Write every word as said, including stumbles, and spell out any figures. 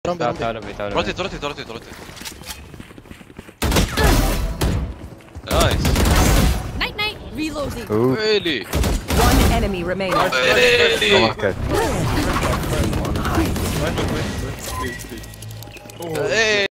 تعال تعال بي تعال. روتيت روتيت روتيت روتيت. نايس. Night night. Reloading. waily. One enemy remaining. waily. Okay. Hey.